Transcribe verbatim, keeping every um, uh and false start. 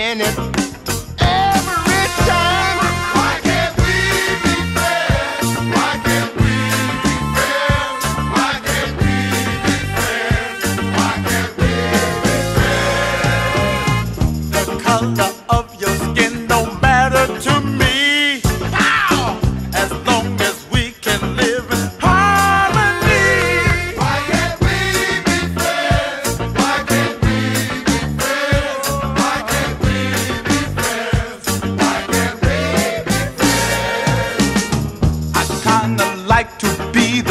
saying it every time. Why can't we be friends? Why can't we be friends? Why can't we be friends? Why can't we be friends? The color of your skin don't matter to me. How? As long as we can live in harmony. Why can't we be friends? Why can't we be friends? Why can't we be friends? Why can't we be friends? I kinda like to be